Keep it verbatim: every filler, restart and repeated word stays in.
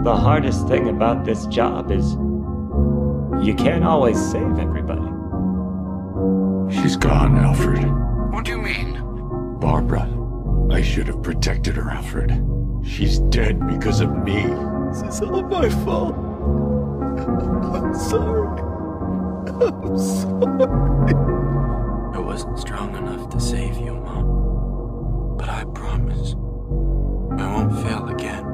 the hardest thing about this job is you can't always save everybody. She's gone, Alfred. What do you mean? Barbara. I should have protected her, Alfred. She's dead because of me. This is all my fault. I'm sorry. I'm sorry. I wasn't strong enough to save you, Mom. But I promise I won't fail again.